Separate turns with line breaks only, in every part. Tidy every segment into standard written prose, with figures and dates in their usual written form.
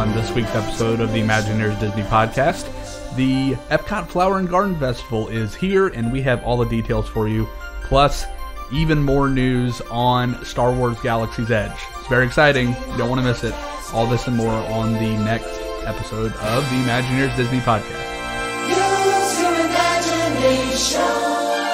on this week's episode of the Imagineers Disney Podcast. The Epcot Flower and Garden Festival is here, and we have all the details for you, plus even more news on Star Wars Galaxy's Edge. It's very exciting. You don't want to miss it. All this and more on the next episode of the Imagineers Disney Podcast.
Use your imagination.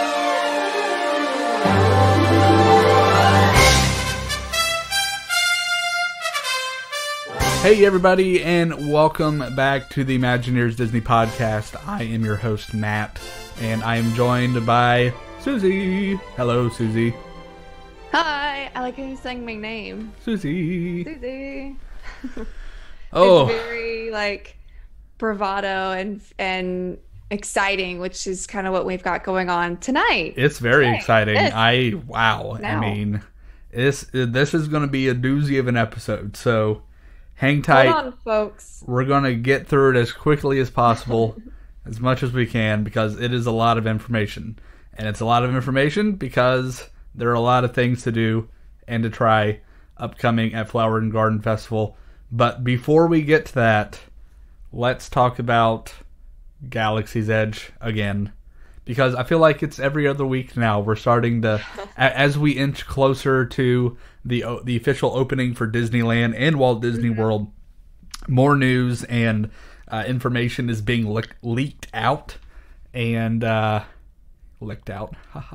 Hey everybody, and welcome back to the Imagineers Disney Podcast. I am your host, Matt, and I am joined by Susie. Hello, Susie.
Hi, I like how you sang my name.
Susie.
Susie.
Oh.
It's very, bravado and exciting, which is kind of what we've got going on tonight.
It's very exciting.
Wow.
I mean, this is going to be a doozy of an episode, so hang tight.
Hold on, folks.
We're going to get through it as quickly as possible, as much as we can, because it is a lot of information. And it's a lot of information because there are a lot of things to do and to try upcoming at Flower and Garden Festival. But before we get to that, let's talk about Galaxy's Edge again. Because I feel like it's every other week now. We're starting to, as we inch closer to the official opening for Disneyland and Walt Disney World, more news and information is being leaked out and licked out.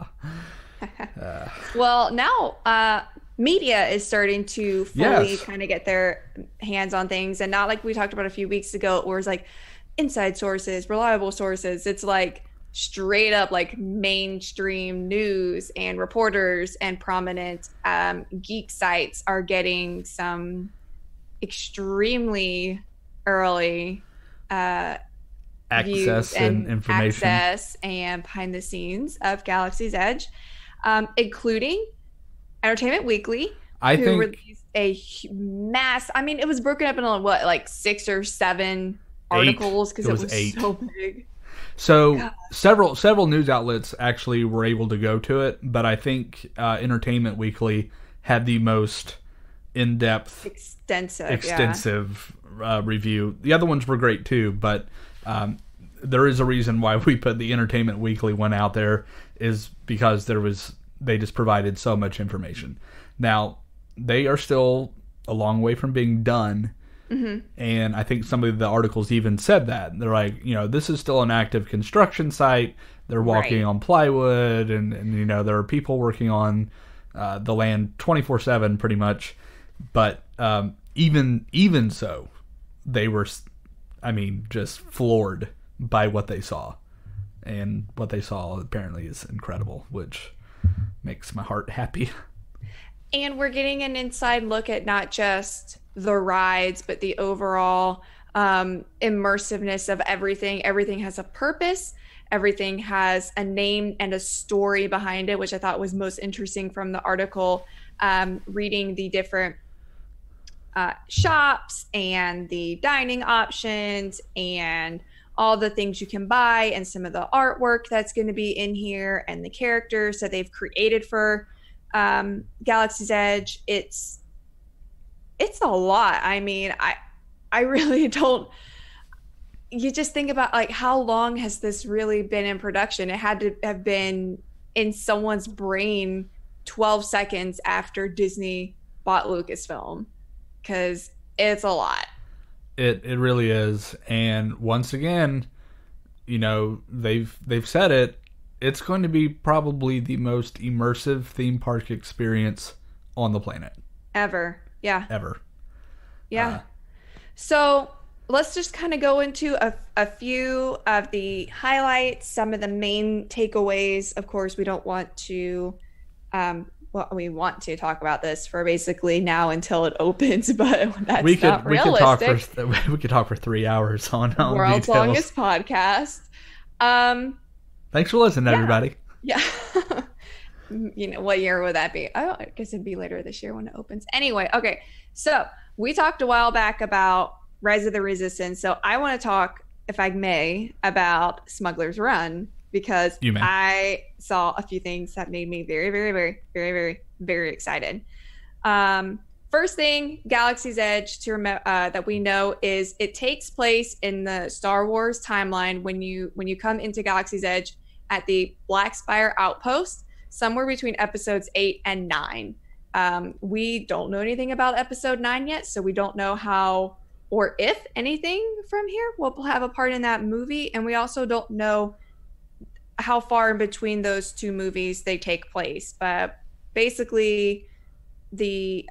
Well, now media is starting to fully kind of get their hands on things, and not like we talked about a few weeks ago, where it's like inside sources, reliable sources. It's like straight up like mainstream news, and reporters and prominent geek sites are getting some extremely early
access and information,
access and behind the scenes of Galaxy's Edge, including Entertainment Weekly, who released a mass. I mean, it was broken up into 6 or 7 articles because it was
8.
so big.
So
God.
several news outlets actually were able to go to it, but I think Entertainment Weekly had the most in-depth, extensive review. The other ones were great too, but there is a reason why we put the Entertainment Weekly one out there, is because they just provided so much information. Now, they are still a long way from being done. Mm-hmm. And I think some of the articles even said that. They're like, this is still an active construction site. They're walking on plywood, and there are people working on the land 24/7 pretty much. But even so, they were, just floored by what they saw. And what they saw apparently is incredible, which makes my heart happy.
And we're getting an inside look at not just the rides, but the overall immersiveness of everything. Everything has a purpose. Everything has a name and a story behind it, which I thought was most interesting from the article, reading the different shops and the dining options and all the things you can buy, and some of the artwork that's going to be in here, and the characters that they've created for Galaxy's Edge. It's a lot. I mean, I really don't. You just think about how long has this really been in production? It had to have been in someone's brain 12 seconds after Disney bought Lucasfilm, because it's a lot.
It really is. And once again, they've said it. It's going to be probably the most immersive theme park experience on the planet.
Ever. Yeah.
Ever.
Yeah. So let's just kind of go into a few of the highlights, some of the main takeaways. Of course, we don't want to, we want to talk about this for basically now until it opens, but that's not realistic.
We could talk for 3 hours on
world's
details.
Longest podcast.
Thanks for listening, everybody.
Yeah. What year would that be? Oh, I guess it'd be later this year when it opens. Anyway, okay. So we talked a while back about Rise of the Resistance. So I want to talk, if I may, about Smuggler's Run, because I saw a few things that made me very, very, very, very, very, very excited. first thing, Galaxy's Edge to remember that we know is it takes place in the Star Wars timeline when you come into Galaxy's Edge at the Black Spire Outpost, somewhere between episodes 8 and 9. We don't know anything about episode 9 yet, so we don't know how or if anything from here will have a part in that movie, and we also don't know how far in between those two movies they take place. But basically, the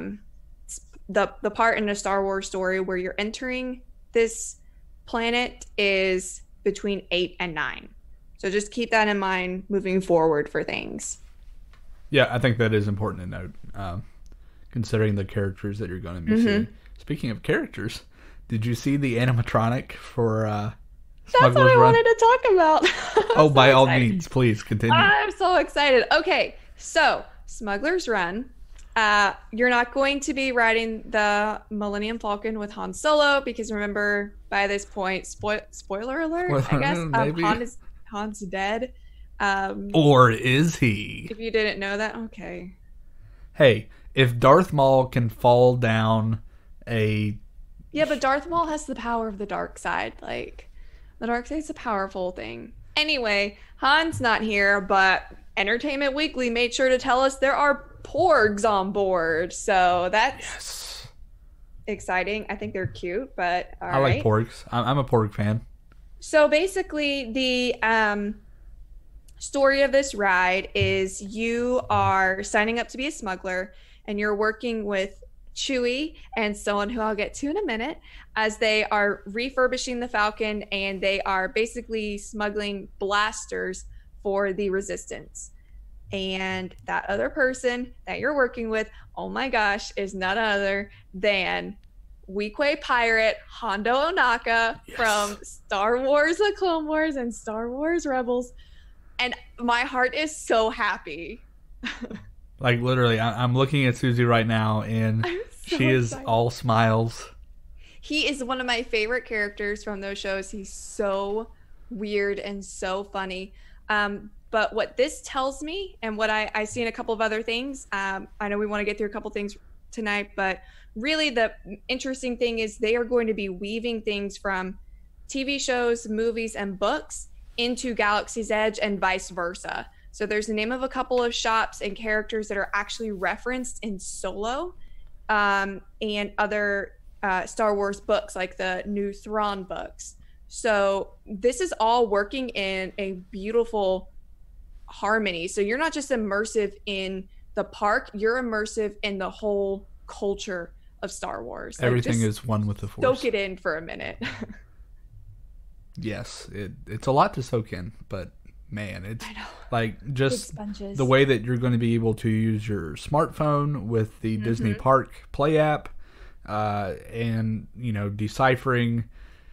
part in the Star Wars story where you're entering this planet is between 8 and 9. So just keep that in mind moving forward for things.
Yeah, I think that is important to note, considering the characters that you're going to be seeing. Speaking of characters, did you see the animatronic for
That's what I wanted to talk about.
Oh, by all means, please continue.
I'm so excited. Okay, so Smuggler's Run. You're not going to be riding the Millennium Falcon with Han Solo because remember, by this point, spoiler alert, I guess, Han's dead.
Or is he?
If you didn't know that, okay.
Hey, if Darth Maul can fall down a...
Yeah, but Darth Maul has the power of the dark side. Like, the dark side's a powerful thing. Anyway, Han's not here, but Entertainment Weekly made sure to tell us there are porgs on board. So that's exciting. I think they're cute, but all right.
I like porgs. I'm a porg fan.
So basically, the story of this ride is you are signing up to be a smuggler, and you're working with Chewie and someone who I'll get to in a minute as they are refurbishing the Falcon, and they are basically smuggling blasters for the Resistance. And that other person that you're working with, oh my gosh, is none other than Weequay pirate Hondo Ohnaka from Star Wars The Clone Wars and Star Wars Rebels. And my heart is so happy.
Like, literally, I'm looking at Susie right now, and she is all smiles.
He is one of my favorite characters from those shows. He's so weird and so funny. But what this tells me, and what I see in a couple of other things, I know we want to get through a couple things tonight, but really the interesting thing is they are going to be weaving things from TV shows, movies, and books into Galaxy's Edge and vice versa. So there's the name of a couple of shops and characters that are actually referenced in Solo and other Star Wars books, like the new Thrawn books. So this is all working in a beautiful harmony. So you're not just immersive in the park, you're immersive in the whole culture of Star Wars.
Everything is one with the Force.
Soak it in for a minute.
Yes, it's a lot to soak in, but man, it's like just the way that you're going to be able to use your smartphone with the Disney Park Play app, and deciphering,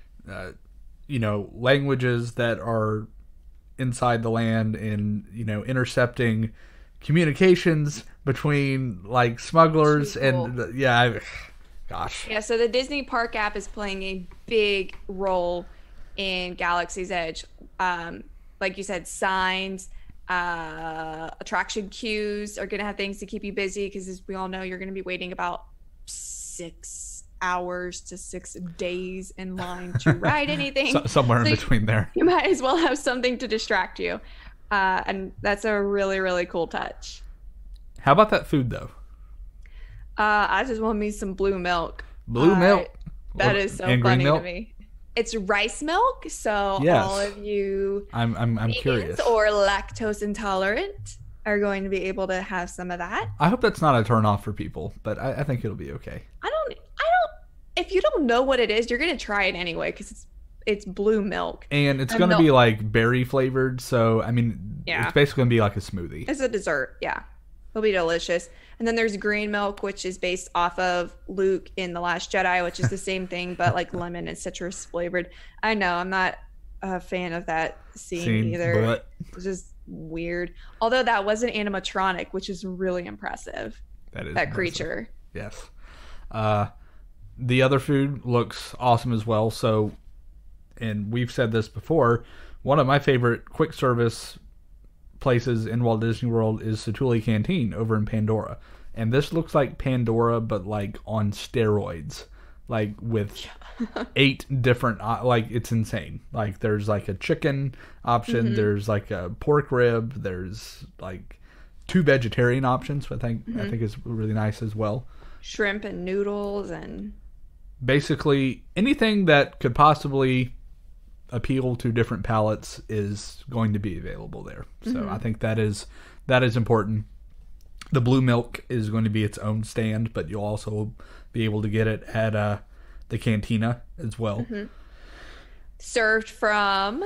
languages that are inside the land, and intercepting communications between like smugglers and gosh.
Yeah, so the Disney Park app is playing a big role in Galaxy's Edge. Like you said, signs, attraction queues are going to have things to keep you busy because, as we all know, you're going to be waiting about 6 hours to 6 days in line to ride anything.
Somewhere in between there.
You might as well have something to distract you. And that's a really, really cool touch.
How about that food, though?
I just want me some blue milk.
Blue milk?
That is so funny to me. It's rice milk, so all of you
I'm curious
or lactose intolerant are going to be able to have some of that.
I hope that's not a turn off for people, but I think it'll be okay.
I don't if you don't know what it is, you're going to try it anyway because it's blue milk.
And it's going to be like berry flavored, so I mean it's basically going to be like a smoothie.
It's a dessert, yeah. It'll be delicious. And then there's green milk, which is based off of Luke in The Last Jedi, which is the same thing, but like lemon and citrus flavored. I know, I'm not a fan of that scene either.
But...
It's just weird. Although that was an animatronic, which is really impressive.
That
impressive. Creature.
Yes. The other food looks awesome as well. So, and we've said this before, one of my favorite quick service places in Walt Disney World is Satuli Canteen over in Pandora. and this looks like Pandora, but like on steroids, like with 8 different, like it's insane. Like there's like a chicken option, there's like a pork rib, there's like 2 vegetarian options, which I think is really nice as well.
Shrimp and noodles and
basically anything that could possibly appeal to different palates is going to be available there. So I think that is important. The blue milk is going to be its own stand, but you'll also be able to get it at the cantina as well.
Served from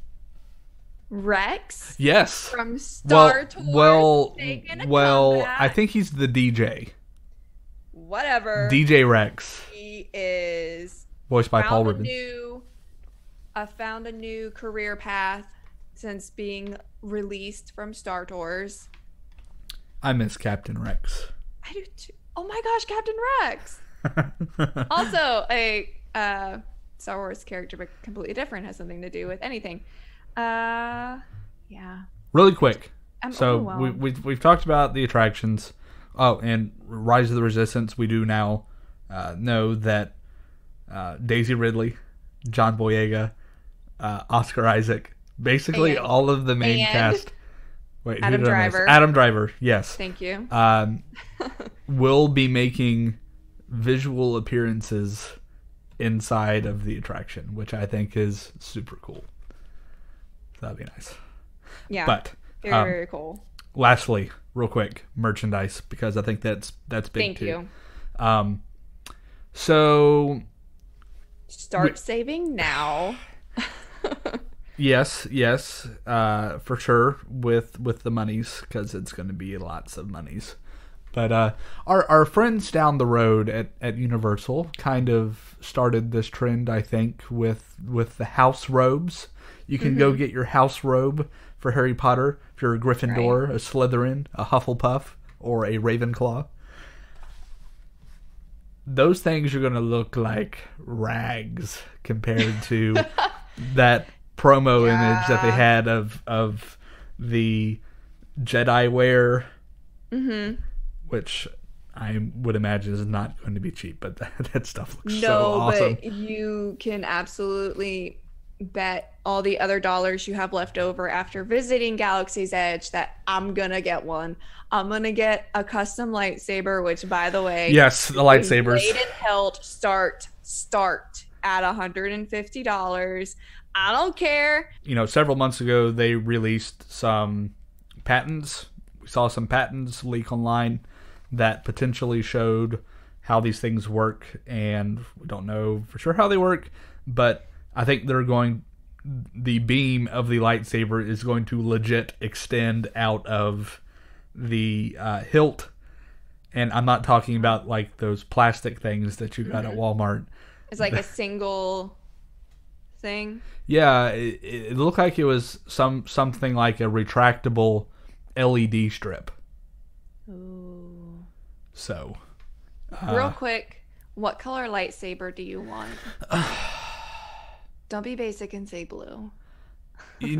Rex.
Yes.
From Star Tours.
Well, I think he's the DJ.
Whatever.
DJ Rex.
He is
voiced by Paul Rubens.
Found a new career path since being released from Star Tours.
I miss Captain Rex.
I do too. Oh my gosh, Captain Rex. Also a Star Wars character, but completely different, has something to do with anything. Yeah.
Really quick.
So
we've talked about the attractions. Oh, and Rise of the Resistance. We do now know that Daisy Ridley, John Boyega, Oscar Isaac, basically all of the main cast. Wait,
Adam Driver.
Adam Driver, yes.
Thank you.
Will be making visual appearances inside of the attraction, which I think is super cool. That'd be nice.
Yeah.
But
very cool.
Lastly, real quick, merchandise, because I think that's big too.
Thank you.
So
start saving now.
Yes, for sure with the monies, because it's going to be lots of monies. But our friends down the road at Universal kind of started this trend, I think, with the house robes. You can go get your house robe for Harry Potter if you're a Gryffindor, a Slytherin, a Hufflepuff, or a Ravenclaw. Those things are going to look like rags compared to that promo image that they had of the Jedi wear, which I would imagine is not going to be cheap, but that stuff looks so awesome.
But you can absolutely bet all the other dollars you have left over after visiting Galaxy's Edge that I'm gonna get one. I'm gonna get a custom lightsaber, which, by the way,
yes, the lightsabers,
Blade and Hilt start at $150. I don't care.
Several months ago they released some patents. We saw some patents leak online that potentially showed how these things work, and we don't know for sure how they work, but I think the beam of the lightsaber is going to legit extend out of the hilt. And I'm not talking about like those plastic things that you got at Walmart.
It's like a single thing.
Yeah, it looked like it was something like a retractable LED strip.
Ooh.
So,
real quick, what color lightsaber do you want? Don't be basic and say blue.
I'm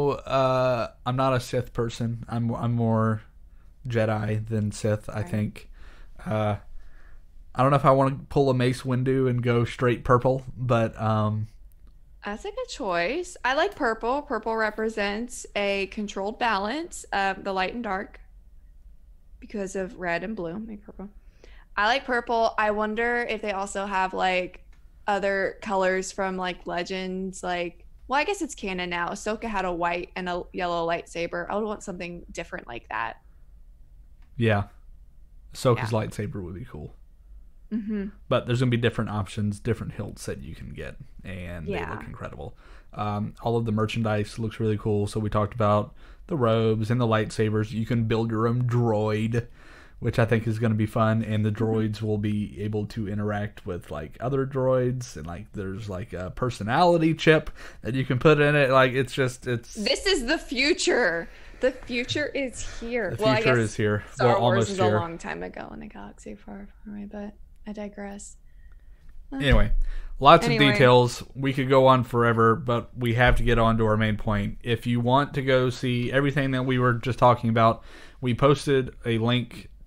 not a Sith person. I'm more Jedi than Sith, I think. I don't know if I want to pull a Mace Windu and go straight purple, but
that's a good choice. I like purple. Purple represents a controlled balance of the light and dark because of red and blue. Make purple. I like purple. I wonder if they also have like other colors from like Legends, like, well, I guess it's canon now. Ahsoka had a white and a yellow lightsaber. I would want something different like that.
Yeah. Ahsoka's lightsaber would be cool. But there's going to be different options, different hilts that you can get, and they look incredible. All of the merchandise looks really cool. So we talked about the robes and the lightsabers. You can build your own droid, which I think is going to be fun, and the droids will be able to interact with like other droids, and like there's like a personality chip that you can put in it. Like it's this
is the future. The future is here.
The future is here.
Star Wars is a long time ago in a galaxy far, far away, but I digress.
Anyway, lots of details. We could go on forever, but we have to get on to our main point. If you want to go see everything that we were just talking about, we posted a link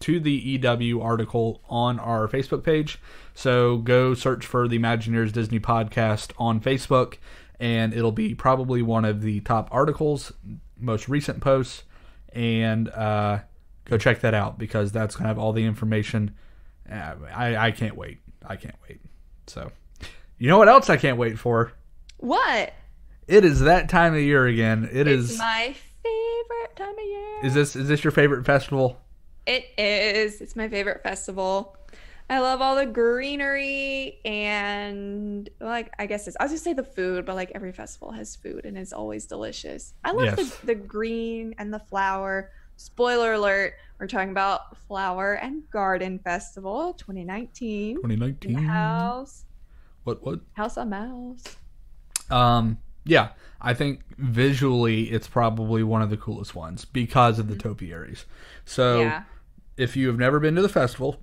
to the EW article on our Facebook page. So go search for the Imagineers Disney podcast on Facebook, and it'll be probably one of the top articles, most recent posts, and go check that out because that's going to have all the information. I can't wait. I can't wait. So, you know what else I can't wait for?
What?
It is that time of year again.
It's my favorite time of year.
Is this your favorite festival?
It is. It's my favorite festival. I love all the greenery and, like, I guess I was going to say the food, but, like, every festival has food and it's always delicious. I love the green and the flower. Spoiler alert, we're talking about Flower and Garden Festival 2019.
2019.
House.
What?
House of Mouse.
Yeah, I think visually it's probably one of the coolest ones because of the topiaries. So if you have never been to the festival,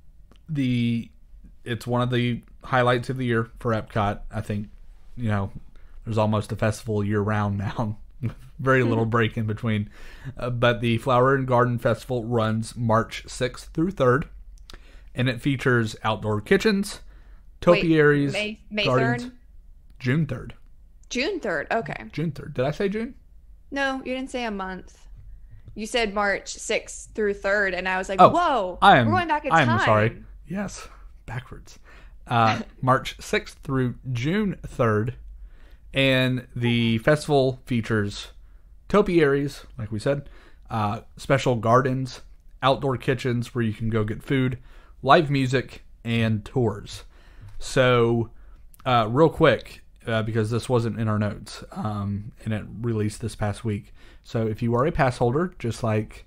it's one of the highlights of the year for Epcot. I think, there's almost a festival year round now. Very little break in between. But the Flower and Garden Festival runs March 6th through 3rd. And it features outdoor kitchens, topiaries,
May
gardens.
3rd?
June 3rd.
June 3rd. Okay.
June 3rd. Did I say June?
No, you didn't say a month. You said March 6th through 3rd, and I was like, whoa, we're going back in time.
I'm sorry. Yes, backwards. March 6th through June 3rd. And the festival features topiaries, like we said, special gardens, outdoor kitchens where you can go get food, live music, and tours. So, real quick, because this wasn't in our notes, and it released this past week. So if you are a pass holder, just like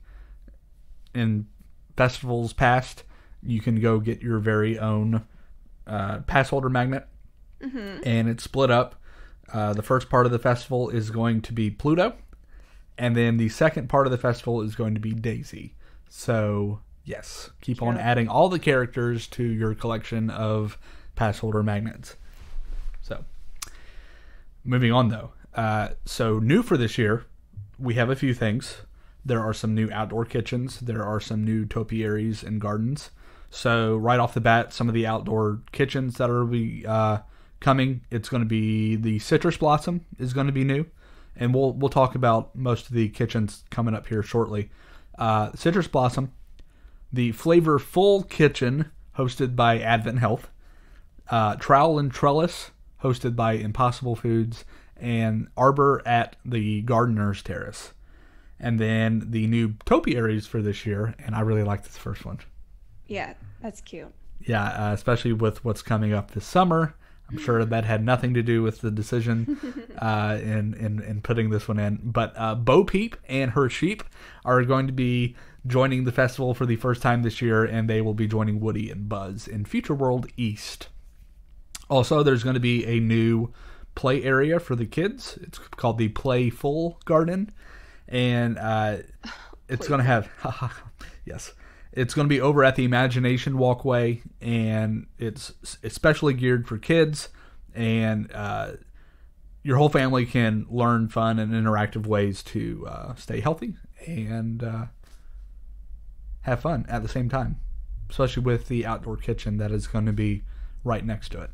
in festivals past, you can go get your very own pass holder magnet, and it's split up. The first part of the festival is going to be Pluto, and then the second part of the festival is going to be Daisy. So yes, keep on adding all the characters to your collection of pass holder magnets. So, moving on though. So new for this year, we have a few things. There are some new outdoor kitchens. There are some new topiaries and gardens. So right off the bat, some of the outdoor kitchens that are coming, it's going to be the Citrus Blossom is going to be new. And we'll talk about most of the kitchens coming up here shortly. Citrus Blossom, the Flavorful Kitchen, hosted by Advent Health. Trowel and Trellis, hosted by Impossible Foods, and Arbor at the Gardener's Terrace. And then the new topiaries for this year, and I really like this first one.
Yeah, that's cute.
Yeah, especially with what's coming up this summer. I'm sure that had nothing to do with the decision in putting this one in. But Bo Peep and her sheep are going to be joining the festival for the first time this year, and they will be joining Woody and Buzz in Future World East. Also, there's going to be a new play area for the kids. It's called the Playful Garden, and it's going to have yes, it's going to be over at the Imagination Walkway, and it's especially geared for kids, and your whole family can learn fun and interactive ways to stay healthy and have fun at the same time, especially with the outdoor kitchen that is going to be right next to it.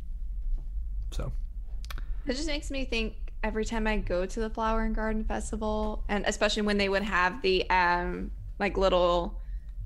So
it just makes me think every time I go to the Flower and Garden Festival, and especially when they would have the like little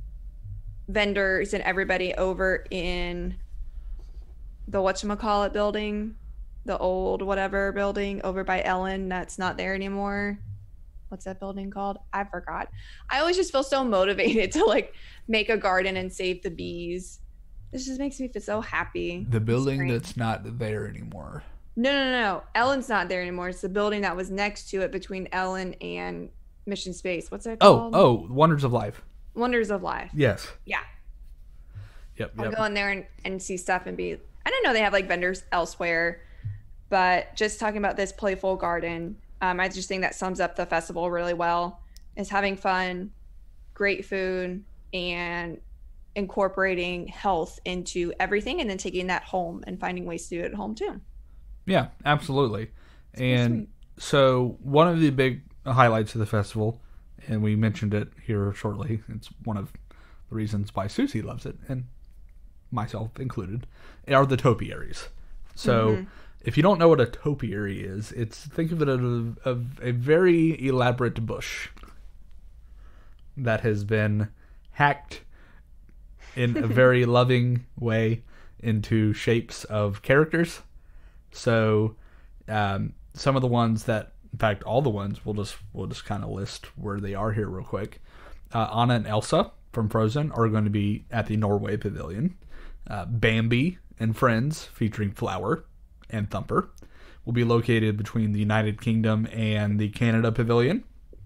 vendors and everybody over in the whatchamacallit building, the old whatever building over by Ellen that's not there anymore. What's that building called? I forgot. I always just feel so motivated to like make a garden and save the bees. This just makes me feel so happy.
The building that's not there anymore.
No. Ellen's not there anymore. It's the building that was next to it between Ellen and Mission Space. What's that called?
Oh, Wonders of Life.
Wonders of Life.
Yes.
Yeah.
Yep.
I'll go in there and see stuff and be... I don't know they have like vendors elsewhere, but just talking about this Playful Garden, I just think that sums up the festival really well. Is having fun, great food, and incorporating health into everything, and then taking that home and finding ways to do it at home too.
Yeah, absolutely. And so one of the big highlights of the festival, and we mentioned it here shortly, it's one of the reasons why Susie loves it, and myself included, are the topiaries. So if you don't know what a topiary is, think of it as a very elaborate bush that has been hacked in a very loving way into shapes of characters. So some of the ones that, in fact, all the ones, we'll just kind of list where they are here real quick. Anna and Elsa from Frozen are going to be at the Norway Pavilion. Bambi and Friends, featuring Flower and Thumper, will be located between the United Kingdom and the Canada Pavilion.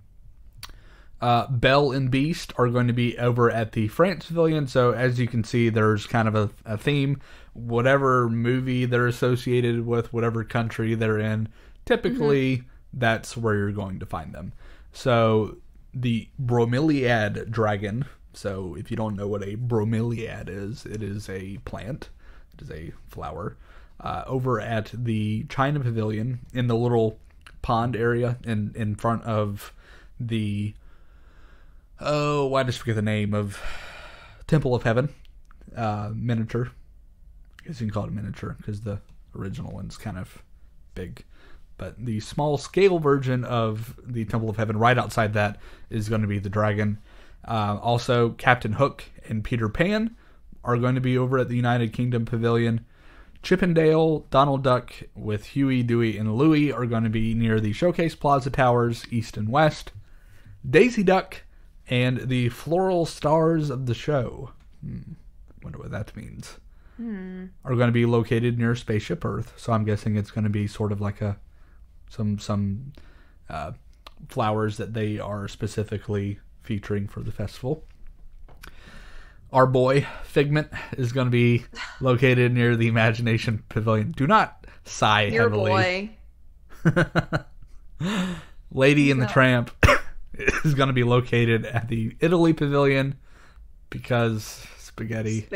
Belle and Beast are going to be over at the France Pavilion. So as you can see, there's kind of a theme. Whatever movie they're associated with, whatever country they're in, typically that's where you're going to find them. So the bromeliad dragon. So if you don't know what a bromeliad is, it is a plant. It is a flower. Over at the China Pavilion, in the little pond area in front of the... Oh, why did I forget the name of Temple of Heaven? Miniature. I guess you can call it a miniature because the original one's kind of big. But the small scale version of the Temple of Heaven right outside that is going to be the dragon. Also, Captain Hook and Peter Pan are going to be over at the United Kingdom Pavilion. Chip and Dale, Donald Duck with Huey, Dewey, and Louie are going to be near the Showcase Plaza Towers, east and west. Daisy Duck and the Floral Stars of the Show, wonder what that means, are going to be located near Spaceship Earth. So I'm guessing it's going to be sort of like some flowers that they are specifically featuring for the festival. Our boy Figment is going to be located near the Imagination Pavilion. Do not sigh
Your
heavily.
boy.
Lady and the Tramp is going to be located at the Italy Pavilion because spaghetti.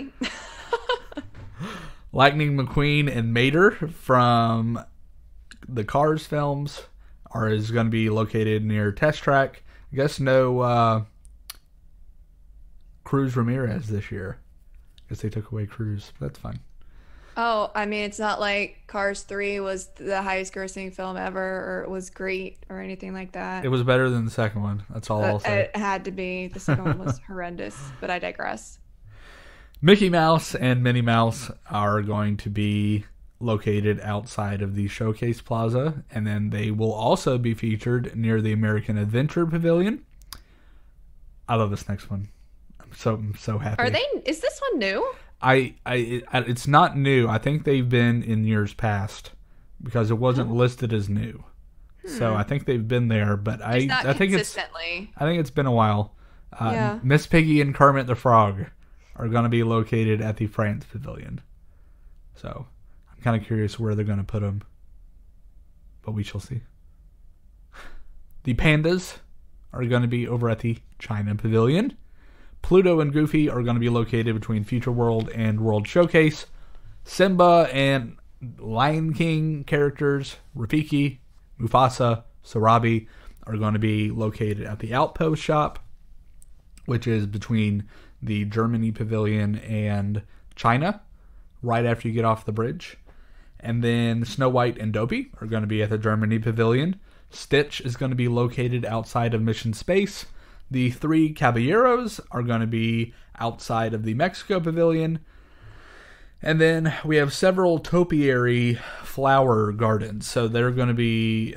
Lightning McQueen and Mater from the Cars films is going to be located near Test Track. I guess no Cruz Ramirez this year. I guess they took away Cruz. That's fine.
Oh, I mean, it's not like Cars 3 was the highest grossing film ever, or it was great, or anything like that.
It was better than the second one. That's all I'll say.
It had to be. The second one was horrendous, but I digress.
Mickey Mouse and Minnie Mouse are going to be located outside of the Showcase Plaza, and then they will also be featured near the American Adventure Pavilion. I love this next one. I'm so happy.
Is this one new?
It's not new. I think they've been in years past because it wasn't listed as new. So I think they've been there, but I think it's been a while.
Yeah.
Miss Piggy and Kermit the Frog are going to be located at the France Pavilion. So I'm kind of curious where they're going to put them, but we shall see. The Pandas are going to be over at the China Pavilion. Pluto and Goofy are going to be located between Future World and World Showcase. Simba and Lion King characters, Rafiki, Mufasa, Sarabi, are going to be located at the Outpost Shop, which is between the Germany Pavilion and China, right after you get off the bridge. And then Snow White and Dopey are going to be at the Germany Pavilion. Stitch is going to be located outside of Mission Space. The Three Caballeros are going to be outside of the Mexico Pavilion. And then we have several topiary flower gardens. So there are going to be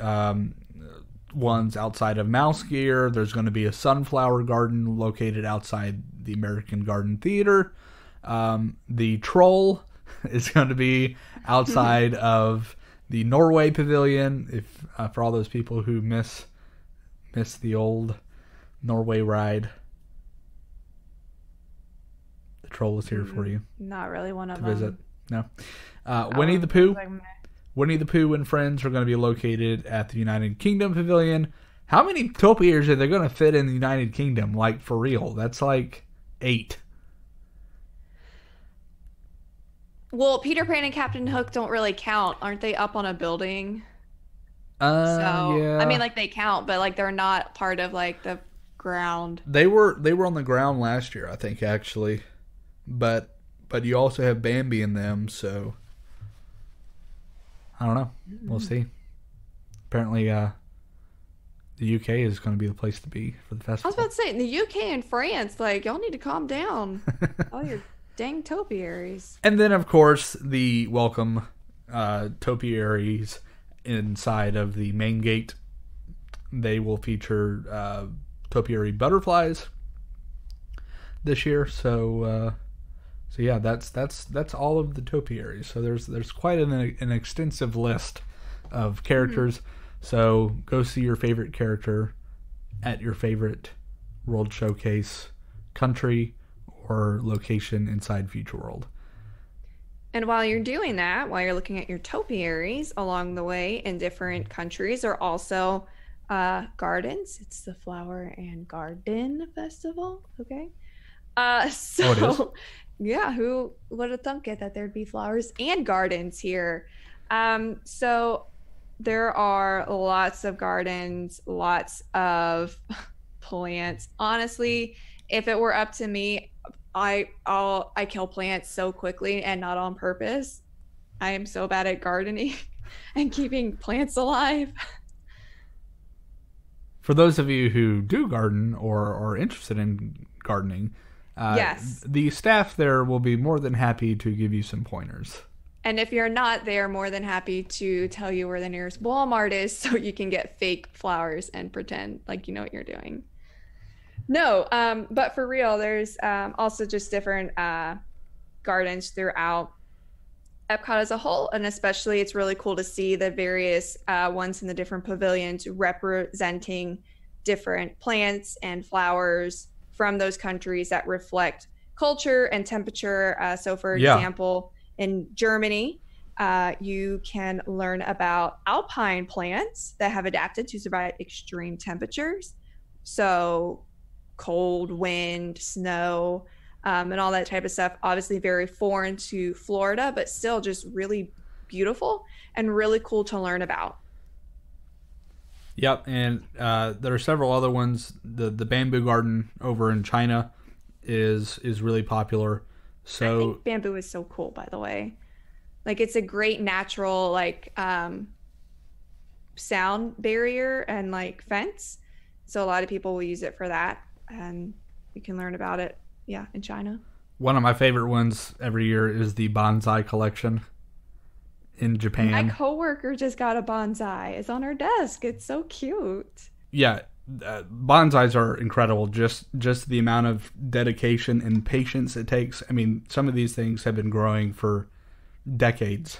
ones outside of Mouse Gear. There's going to be a sunflower garden located outside the American Garden Theater. The Troll is going to be outside of the Norway Pavilion. If for all those people who miss the old Norway ride, the Troll is here for you.
Not really one of
to
them.
Visit. No. Winnie the Pooh. Winnie the Pooh and friends are going to be located at the United Kingdom Pavilion. How many topiaries are they going to fit in the United Kingdom? Like, for real? That's like 8.
Well, Peter Pan and Captain Hook don't really count. Aren't they up on a building?
Yeah.
I mean, like, they count, but like they're not part of like the ground.
They were on the ground last year, I think, actually, but you also have Bambi in them, so I don't know. We'll see. Apparently, the UK is going to be the place to be for the festival.
I was about to say, in the UK and France, like, y'all need to calm down. All your dang topiaries.
And then, of course, the welcome topiaries inside of the main gate. They will feature topiary butterflies this year. So yeah, that's all of the topiaries. So there's quite an extensive list of characters. So go see your favorite character at your favorite World Showcase country or location inside Future World.
And while you're doing that, while you're looking at your topiaries along the way in different countries, are also gardens. It's the Flower and Garden Festival. Okay. So
it is?
Yeah, who would have thunk it that there'd be flowers and gardens here? So there are lots of gardens, lots of plants. Honestly, if it were up to me, I kill plants so quickly and not on purpose. I am so bad at gardening and keeping plants alive.
For those of you who do garden or are interested in gardening,
yes,
the staff there will be more than happy to give you some pointers.
And if you're not, they are more than happy to tell you where the nearest Walmart is so you can get fake flowers and pretend like you know what you're doing. No, but for real, there's also just different gardens throughout Epcot as a whole, and especially it's really cool to see the various ones in the different pavilions representing different plants and flowers from those countries that reflect culture and temperature. So for example, in Germany, you can learn about alpine plants that have adapted to survive extreme temperatures. So cold, wind, snow, and all that type of stuff. Obviously very foreign to Florida, but still just really beautiful and really cool to learn about.
Yep, and there are several other ones. The bamboo garden over in China is really popular. So
I think bamboo is so cool, by the way. Like, it's a great natural sound barrier and like fence. So a lot of people will use it for that, and you can learn about it. Yeah, in China. One
of my favorite ones every year is the bonsai collection in Japan.
My coworker just got a bonsai. It's on her desk. It's so cute.
Yeah, bonsais are incredible. Just the amount of dedication and patience it takes. I mean, some of these things have been growing for decades.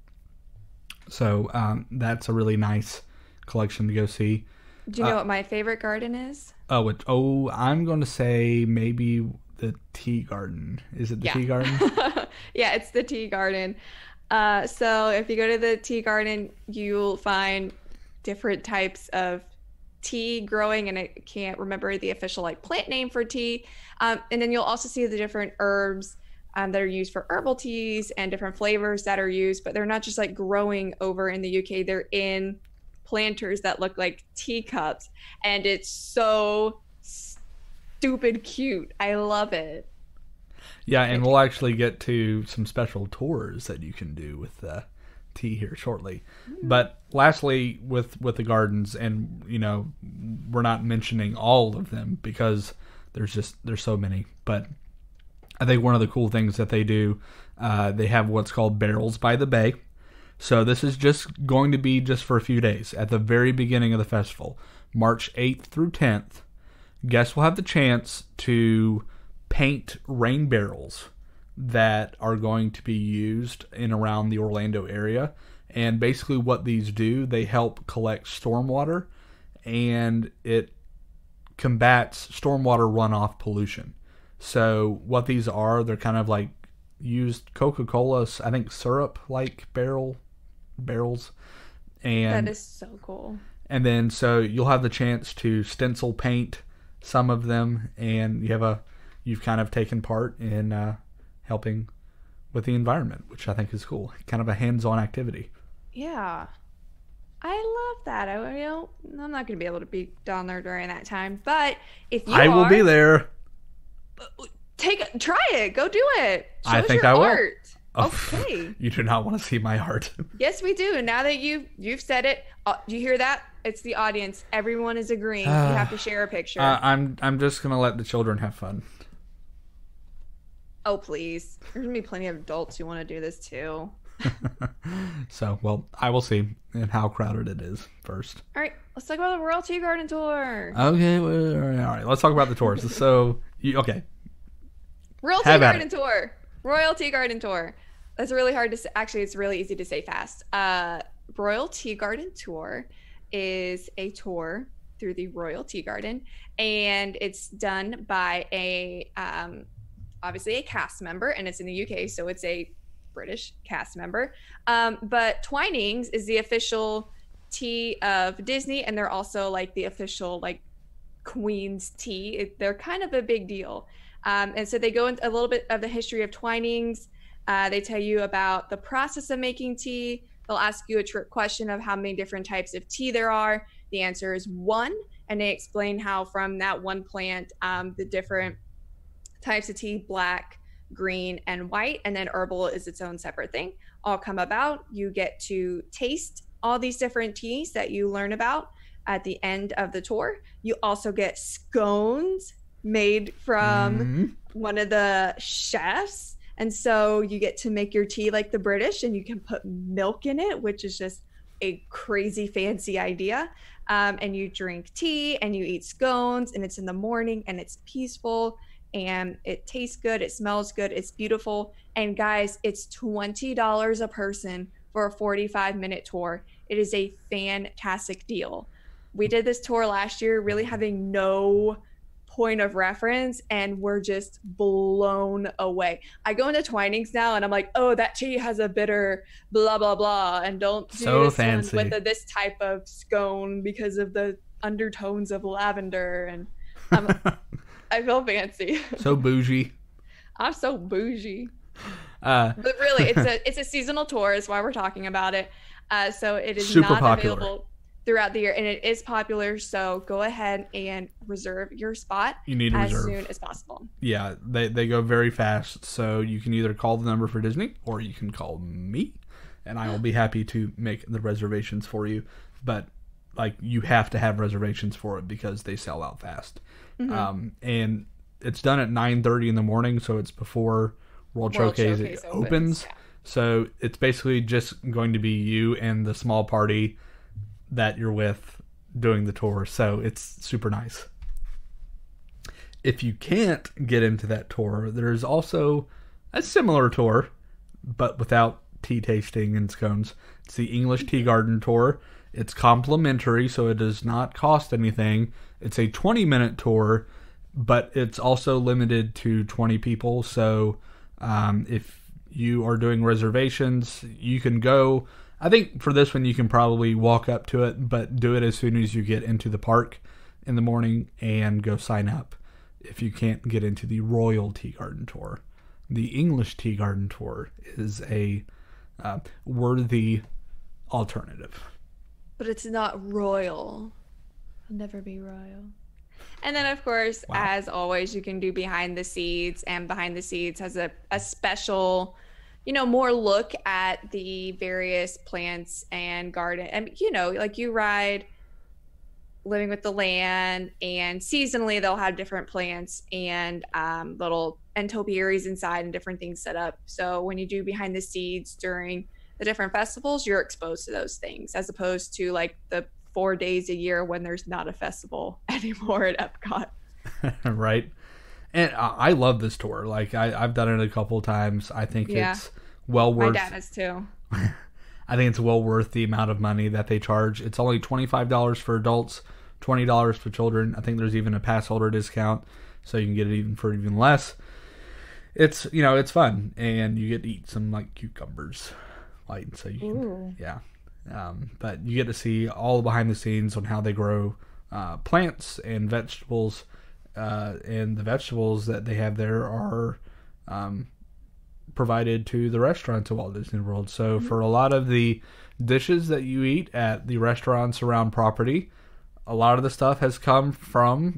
So that's a really nice collection to go see.
Do you know what my favorite garden is?
I'm going to say maybe the tea garden. Is it the tea garden?
Yeah, it's the tea garden. So if you go to the tea garden, you'll find different types of tea growing, and I can't remember the official plant name for tea. And then you'll also see the different herbs that are used for herbal teas and different flavors that are used, but they're not just growing over in the UK. They're in planters that look like teacups, and it's so stupid cute. I love it.
Yeah, and we'll actually get to some special tours that you can do with tea here shortly. But lastly, with the gardens, and we're not mentioning all of them because there's so many. But I think one of the cool things that they do, they have what's called Barrels by the Bay. So this is just going to be just for a few days at the very beginning of the festival, March 8th through 10th. Guests will have the chance to paint rain barrels that are going to be used in around the Orlando area. And basically what these do, they help collect stormwater, and it combats stormwater runoff pollution. So what these are, they're kind of like used Coca-Cola, I think syrup like barrels. And
that is so cool.
And then so you'll have the chance to stencil paint some of them, and you've kind of taken part in helping with the environment, which I think is cool. Kind of a hands-on activity.
Yeah. I love that. I'm not going to be able to be down there during that time, but if you
I will be there.
Try it. Go do it. Show
I
us
think
your
I will.
art.
Oh,
Okay.
You do not want to see my art.
Yes, we do. And now that you've said it, do you hear that? It's the audience. Everyone is agreeing. You have to share a picture.
I'm just gonna let the children have fun.
Oh, please. There's gonna be plenty of adults who want to do this too.
So, well, I will see and how crowded it is first.
All right, let's talk about the Royal Tea Garden tour.
Okay, well, all right. Let's talk about the tours. So, okay.
Royal Tea Garden tour. Royal Tea Garden tour. That's really hard to say. Actually, it's really easy to say fast. Royal Tea Garden tour is a tour through the Royal Tea Garden, and it's done by obviously a cast member, and it's in the UK, so it's a British cast member. But Twinings is the official tea of Disney, and they're also like the official like Queen's tea. They're kind of a big deal. And so they go into a little bit of the history of Twinings. They tell you about the process of making tea. They'll ask you a trick question of how many different types of tea there are. The answer is one, and they explain how from that one plant, the different types of tea, black, green, and white, and then herbal is its own separate thing, all come about. You get to taste all these different teas that you learn about at the end of the tour. You also get scones made from one of the chefs. And so you get to make your tea like the British, and you can put milk in it, which is just a crazy fancy idea. And you drink tea and you eat scones, and it's in the morning and it's peaceful and it tastes good. It smells good. It's beautiful. And guys, it's $20 a person for a 45-minute tour. It is a fantastic deal. We did this tour last year, really having no point of reference, and we're just blown away. I go into Twinings now and I'm like, oh, that tea has a bitter blah blah blah, and don't do
so
this
fancy
one with this type of scone because of the undertones of lavender. And I feel fancy.
So bougie.
I'm so bougie. But really, it's a seasonal tour is why we're talking about it. So it is
super
not
popular.
Available throughout the year, and it is popular, so go ahead and reserve your spot.
You need to
as
reserve
soon as possible.
Yeah, they go very fast, so you can either call the number for Disney or you can call me, and I will be happy to make the reservations for you. But like, you have to have reservations for it because they sell out fast. And it's done at 9:30 in the morning, so it's before World Showcase opens. Yeah. So it's basically just going to be you and the small party that you're with doing the tour. So it's super nice. If you can't get into that tour, there's also a similar tour, but without tea tasting and scones. It's the English Tea Garden Tour. It's complimentary, so it does not cost anything. It's a 20-minute tour, but it's also limited to 20 people. So if you are doing reservations, you can go. I think for this one, you can probably walk up to it, but do it as soon as you get into the park in the morning and go sign up if you can't get into the Royal Tea Garden Tour. The English Tea Garden Tour is a worthy alternative.
But it's not royal. It'll never be royal. And then, of course, as always, you can do Behind the Seeds, and Behind the Seeds has a special, more look at the various plants and garden. And, like you ride Living with the Land, and seasonally they'll have different plants and little topiaries inside and different things set up. So when you do Behind the Seeds during the different festivals, you're exposed to those things, as opposed to like the 4 days a year when there's not a festival anymore at Epcot.
Right. And I love this tour. Like I've done it a couple of times. I think it's well worth.
My dad has too.
I think it's well worth the amount of money that they charge. It's only $25 for adults, $20 for children. I think there's even a pass holder discount, so you can get it even less. It's it's fun, and you get to eat some like cucumbers, like so you can, but you get to see all the behind the scenes on how they grow plants and vegetables, and the vegetables that they have there are provided to the restaurants at Walt Disney World. So for a lot of the dishes that you eat at the restaurants around property, a lot of the stuff has come from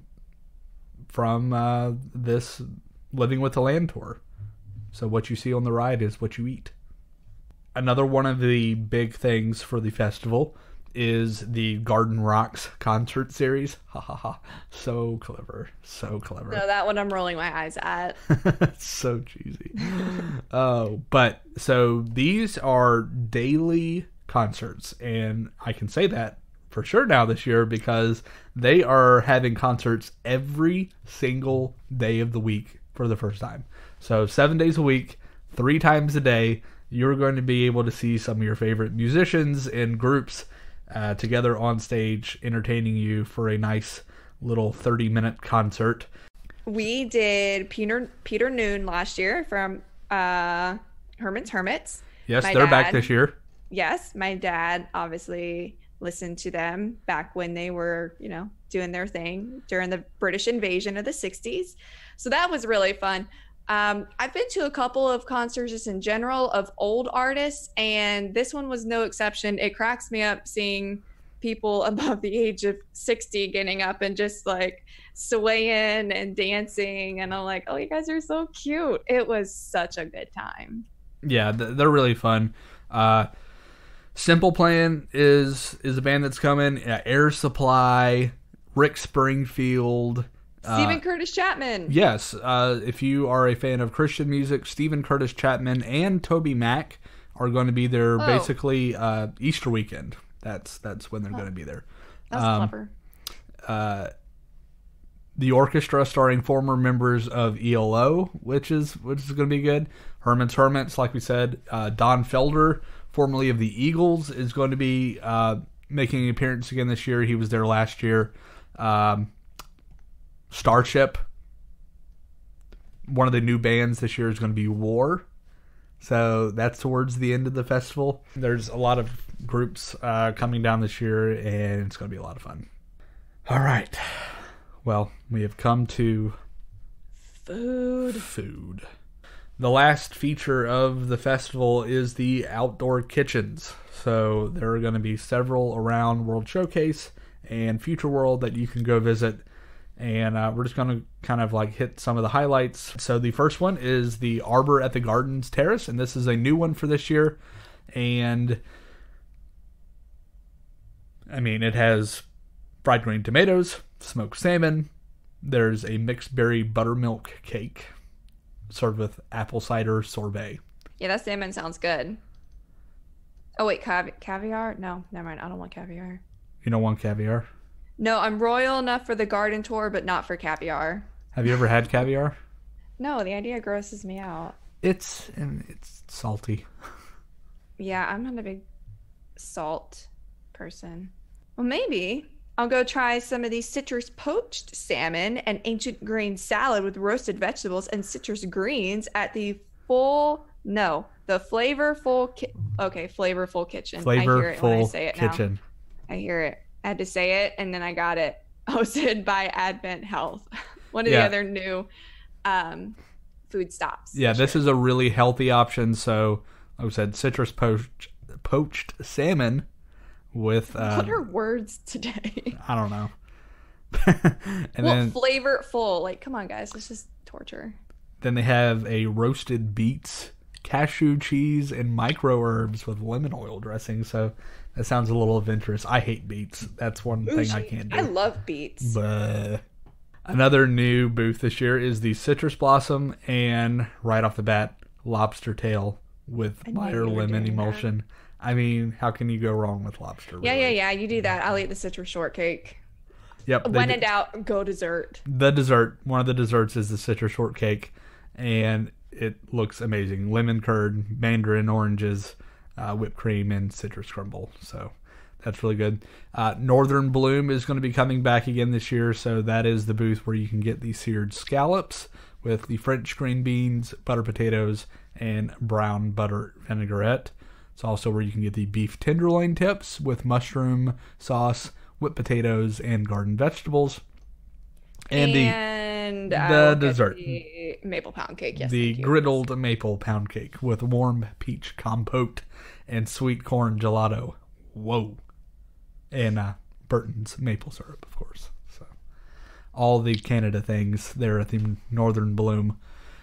this Living with the Land tour. So what you see on the ride is what you eat. Another one of the big things for the festival is the Garden Rocks concert series. Ha ha ha. So clever. So clever.
No, that one I'm rolling my eyes at.
So cheesy. But so these are daily concerts, and I can say that for sure now this year because they are having concerts every single day of the week for the first time. So 7 days a week, 3 times a day, you're going to be able to see some of your favorite musicians and groups together on stage, entertaining you for a nice little 30-minute concert.
We did Peter Noon last year from Herman's Hermits.
Yes, they're back this year.
Yes, my dad obviously listened to them back when they were, doing their thing during the British invasion of the 60s. So that was really fun. I've been to a couple of concerts just in general of old artists, and this one was no exception. It cracks me up seeing people above the age of 60 getting up and just like swaying and dancing, and I'm like, oh, you guys are so cute. It was such a good time.
Yeah, they're really fun. Simple Plan is a band that's coming. Air Supply, Rick Springfield,
Stephen Curtis Chapman.
Yes, if you are a fan of Christian music, Stephen Curtis Chapman and Toby Mac are going to be there basically Easter weekend. That's when they're going to be there.
That's clever.
The orchestra starring former members of ELO, which is going to be good. Herman's Hermits, like we said. Don Felder, formerly of the Eagles, is going to be making an appearance again this year. He was there last year. Starship. One of the new bands this year is going to be War. So that's towards the end of the festival. There's a lot of groups coming down this year, and it's going to be a lot of fun. All right. Well, we have come to food. The last feature of the festival is the outdoor kitchens. So there are going to be several around World Showcase and Future World that you can go visit. And we're just going to kind of like hit some of the highlights. So the first one is the Arbor at the Gardens Terrace, and this is a new one for this year. And I mean, it has fried green tomatoes, smoked salmon. There's a mixed berry buttermilk cake served with apple cider sorbet.
Yeah, that salmon sounds good. Oh wait, caviar? No, never mind. I don't want caviar.
You don't want caviar?
No, I'm royal enough for the garden tour, but not for caviar.
Have you ever had caviar?
No, the idea grosses me out.
It's salty.
Yeah, I'm not a big salt person. Well, maybe I'll go try some of these citrus poached salmon and ancient grain salad with roasted vegetables and citrus greens at the Flavorful Kitchen. I hear it when I say it Kitchen. Now. I hear it. I had to say it, and then I got it. Hosted by Advent Health, one of the other new food stops.
Yeah, this is a really healthy option. So, like I said, citrus poached salmon with...
what are words today?
I don't know.
then flavorful. Like, come on, guys. This is torture.
Then they have a roasted beets, cashew cheese, and micro herbs with lemon oil dressing. So... that sounds a little adventurous. I hate beets. That's one thing I can't do.
I love beets.
But another new booth this year is the Citrus Blossom, and right off the bat, lobster tail with Meyer lemon emulsion. That. I mean, how can you go wrong with lobster? Really?
Yeah. You do that. I'll eat the citrus shortcake.
Yep.
When in doubt, go dessert.
One of the desserts is the citrus shortcake, and it looks amazing. Lemon curd, mandarin oranges, whipped cream, and citrus crumble. So that's really good. Northern Bloom is going to be coming back again this year. So that is the booth where you can get the seared scallops with the French green beans, butter potatoes, and brown butter vinaigrette. It's also where you can get the beef tenderloin tips with mushroom sauce, whipped potatoes, and garden vegetables.
And and
the dessert,
the maple pound cake. Yes,
the griddled maple pound cake with warm peach compote and sweet corn gelato. Whoa, and Burton's maple syrup, of course. So all the Canada things there at the Northern Bloom.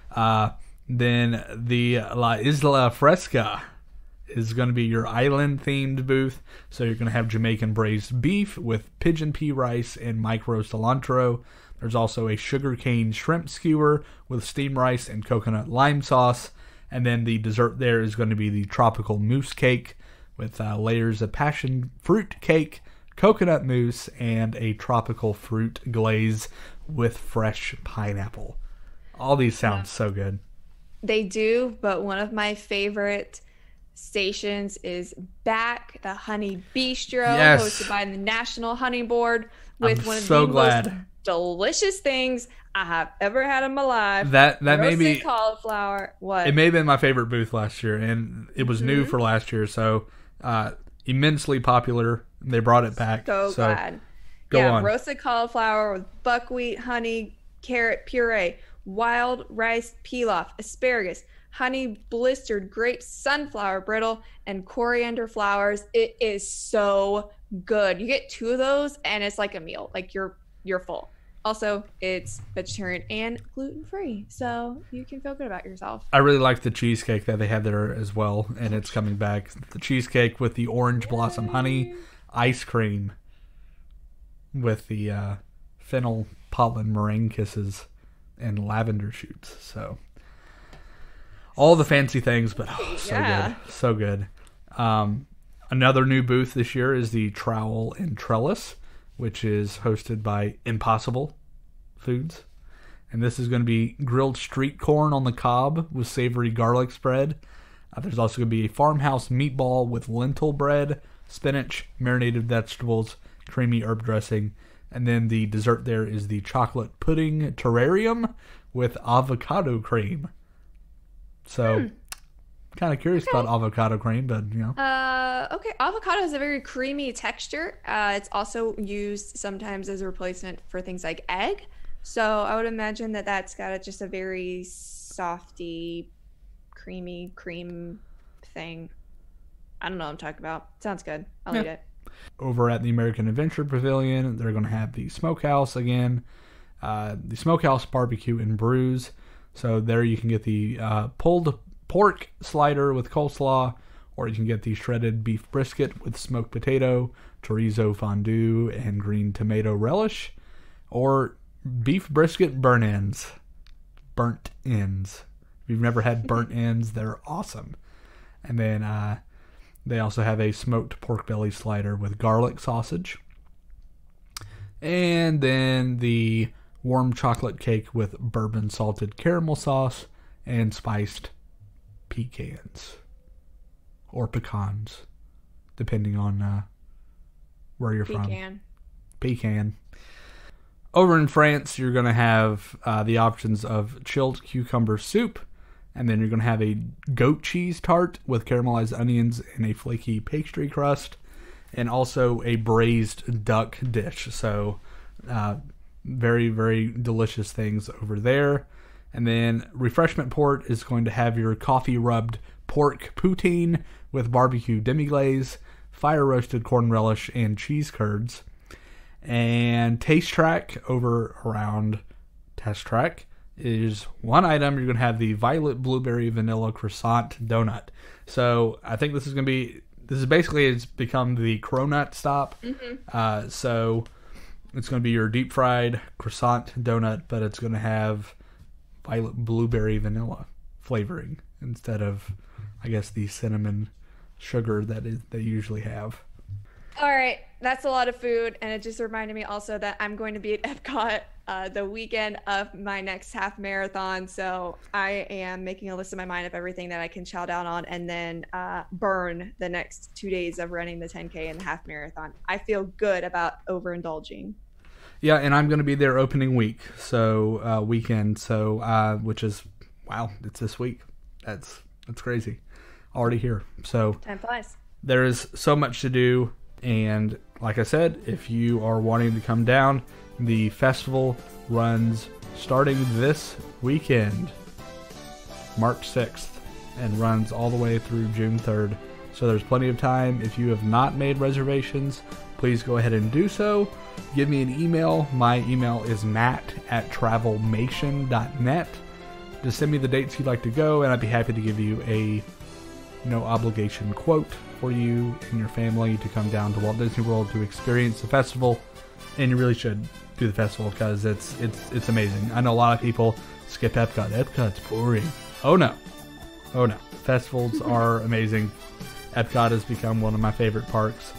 Then the La Isla Fresca is going to be your island-themed booth. So you're going to have Jamaican braised beef with pigeon pea rice and micro cilantro. There's also a sugarcane shrimp skewer with steamed rice and coconut lime sauce. And then the dessert there is going to be the tropical mousse cake with layers of passion fruit cake, coconut mousse, and a tropical fruit glaze with fresh pineapple. All these sound so good.
They do, but one of my favorite stations is back, the Honey Bistro, hosted by the National Honey Board, with one of the most delicious things I have ever had in my life.
That may be
cauliflower. What?
It may have been my favorite booth last year, and it was new for last year, so immensely popular. They brought it back.
So glad. Go on. Roasted cauliflower with buckwheat, honey, carrot puree, wild rice pilaf, asparagus, honey blistered grape sunflower brittle, and coriander flowers. It is so good. You get 2 of those and it's like a meal. Like you're full. Also, it's vegetarian and gluten-free, so you can feel good about yourself.
I really like the cheesecake that they have there as well, and it's coming back. The cheesecake with the orange blossom honey ice cream with the fennel pollen meringue kisses and lavender shoots. So all the fancy things, but good. So good. Another new booth this year is the Trowel and Trellis, which is hosted by Impossible Foods. And this is going to be grilled street corn on the cob with savory garlic spread. There's also going to be a farmhouse meatball with lentil bread, spinach, marinated vegetables, creamy herb dressing. And then the dessert there is the chocolate pudding terrarium with avocado cream. So, kind of curious about avocado cream, but you know.
Okay, avocado has a very creamy texture. It's also used sometimes as a replacement for things like egg. So I would imagine that that's got just a very softy, creamy cream thing. I don't know what I'm talking about. Sounds good. I'll eat it.
Over at the American Adventure Pavilion, they're going to have the Smokehouse again. The Smokehouse Barbecue and Brews. So there you can get the pulled pork slider with coleslaw, or you can get the shredded beef brisket with smoked potato, chorizo fondue, and green tomato relish, or beef brisket burnt ends. Burnt ends. If you've never had burnt ends, they're awesome. And then they also have a smoked pork belly slider with garlic sausage. And then the warm chocolate cake with bourbon salted caramel sauce and spiced pecans. Or pecans, depending on where you're from. Pecan. Over in France, you're going to have the options of chilled cucumber soup, and then you're going to have a goat cheese tart with caramelized onions and a flaky pastry crust, and also a braised duck dish. So, very, very delicious things over there. And then Refreshment Port is going to have your coffee-rubbed pork poutine with barbecue demi-glaze, fire-roasted corn relish, and cheese curds. And Taste Track over around Test Track is one item. You're going to have the violet blueberry vanilla croissant donut. So I think this is basically, it's become the cronut stop. Mm-hmm. So it's going to be your deep fried croissant donut, but it's going to have violet blueberry vanilla flavoring instead of, I guess, the cinnamon sugar that they usually have.
All right, that's a lot of food, and it just reminded me also that I'm going to be at Epcot the weekend of my next half marathon, so I am making a list in my mind of everything that I can chow down on and then burn the next 2 days of running the 10K and the half marathon. I feel good about overindulging.
Yeah, and I'm going to be there opening week, so weekend, so which is, wow, it's this week. That's crazy. Already here. So
time flies.
There is so much to do. And like I said, if you are wanting to come down, the festival runs starting this weekend, March 6th, and runs all the way through June 3rd. So there's plenty of time. If you have not made reservations, please go ahead and do so. Give me an email. My email is matt@travelmation.net. Just send me the dates you'd like to go, and I'd be happy to give you a no obligation quote for you and your family to come down to Walt Disney World to experience the festival. And you really should do the festival because it's amazing. I know a lot of people skip Epcot. Epcot's boring. Oh no. Festivals are amazing. Epcot has become one of my favorite parks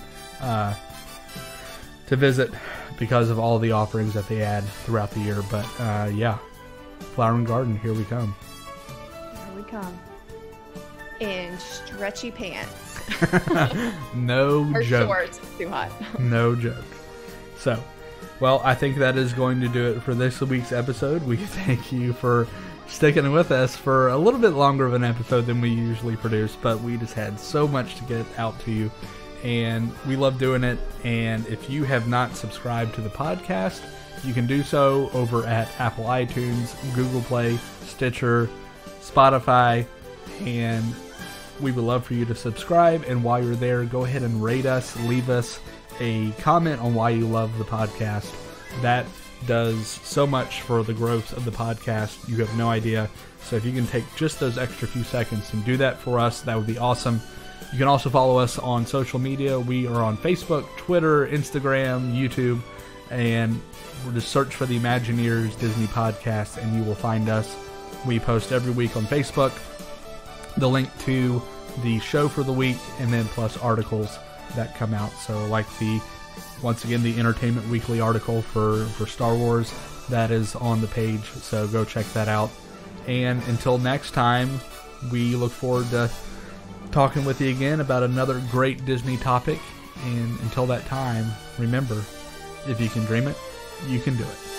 to visit because of all the offerings that they add throughout the year. But yeah, Flower and Garden, here we come.
Here we come. In stretchy pants.
No
or
joke.
Shorts. It's too hot.
No joke. So, well, I think that is going to do it for this week's episode. We thank you for sticking with us for a little bit longer of an episode than we usually produce, but we just had so much to get out to you, and we love doing it. And if you have not subscribed to the podcast, you can do so over at Apple iTunes, Google Play, Stitcher, Spotify, and we would love for you to subscribe. And while you're there, go ahead and rate us, leave us a comment on why you love the podcast. That does so much for the growth of the podcast. You have no idea. So if you can take just those extra few seconds and do that for us, that would be awesome. You can also follow us on social media. We are on Facebook, Twitter, Instagram, YouTube, and we'll just search for the Imagineers Disney Podcast and you will find us. We post every week on Facebook the link to the show for the week, and then plus articles that come out. So like once again, the Entertainment Weekly article for Star Wars, that is on the page, so go check that out. And until next time, we look forward to talking with you again about another great Disney topic. And until that time, remember, if you can dream it, you can do it.